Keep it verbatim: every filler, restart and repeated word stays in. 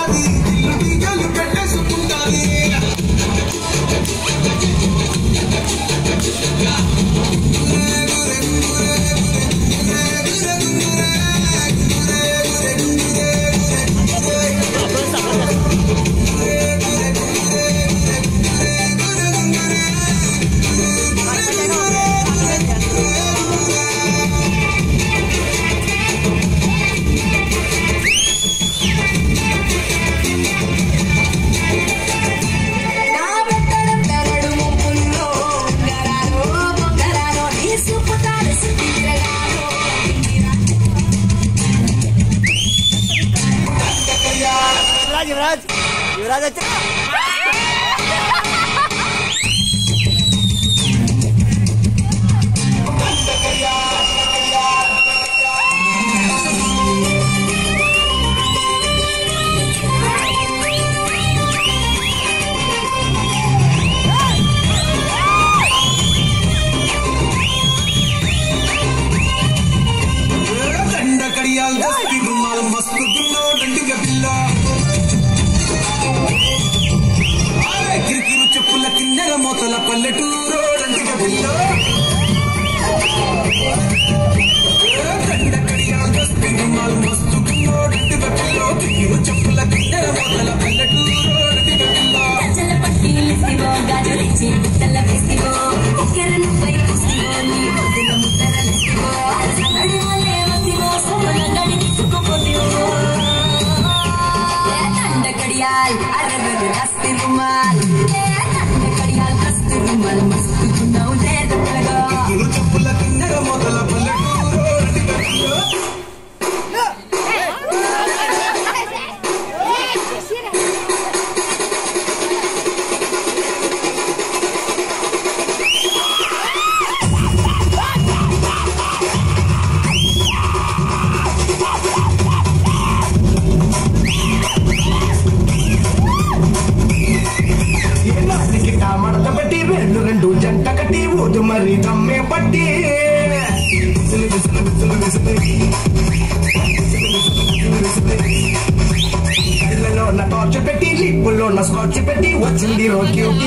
युवराज युवराज अच्छा मोतल पल्लेटूरो రండిగ పిల్లో రండకడియా దస్తి మాల్ మస్తు కిలో రండిగ పిల్లో కిలో చెప్పుల కిన్నెర మొతల పల్లేటూరో రండిగ పిల్లో చల్ల పట్టి లిసివో గాజులిచి ముత్తల వేసివో కెరను పై పుసివో నీ ముద్దల ముద్దల లిసివో నడివలే వసివో సోన గడి చుకుపోతివో రండకడియాల్ అరబగ దస్తి రుమాల్ Mal masti gunau ded laga kilu chappula kinnera modala palleturo రండిగ పిల్లో రెండు జంట కట్టి ఊదు మరి దమ్మే పట్టి కళ్ళలో ఉన్న టార్చ్ పెట్టి లిప్పులో ఉన్న స్కాచ్ పెట్టి వచ్చింది రోడ్కి